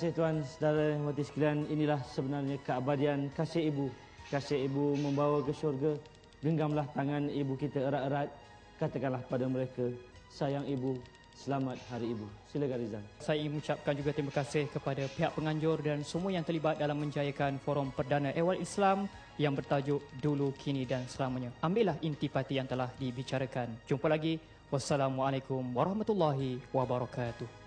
kasih Tuan, saudara hadirin sekalian, inilah sebenarnya keabadian kasih ibu. Kasih ibu membawa ke syurga. Genggamlah tangan ibu kita erat-erat. Katakanlah pada mereka, sayang ibu, selamat hari ibu. Silakan Rizal. Saya ingin mengucapkan juga terima kasih kepada pihak penganjur dan semua yang terlibat dalam menjayakan forum perdana Ehwal Islam yang bertajuk Dulu, Kini dan Selamanya. Ambillah intipati yang telah dibicarakan. Jumpa lagi. Wassalamualaikum warahmatullahi wabarakatuh.